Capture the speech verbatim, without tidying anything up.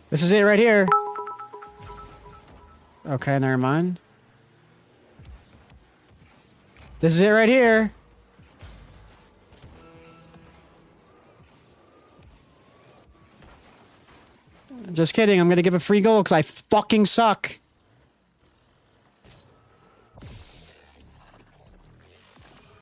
This is it right here. Okay, never mind. This is it right here. Just kidding. I'm gonna give a free goal because I fucking suck.